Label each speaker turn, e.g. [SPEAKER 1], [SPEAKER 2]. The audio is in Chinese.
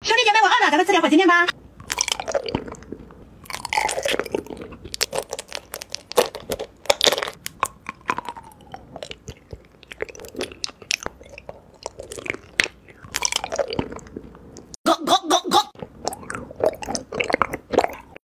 [SPEAKER 1] 兄弟姐妹，我饿了，咱们吃点火鸡面吧。